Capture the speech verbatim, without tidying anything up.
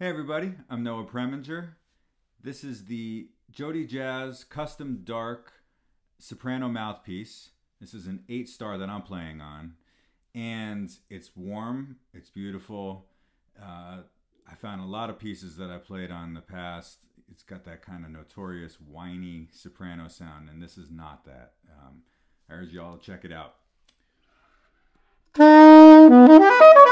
Hey everybody, I'm Noah Preminger. This is the JodyJazz Custom Dark Soprano Mouthpiece. This is an eight star that I'm playing on. And it's warm, it's beautiful. Uh, I found a lot of pieces that I played on in the past. It's got that kind of notorious whiny soprano sound, and this is not that. Um, I urge you all to check it out.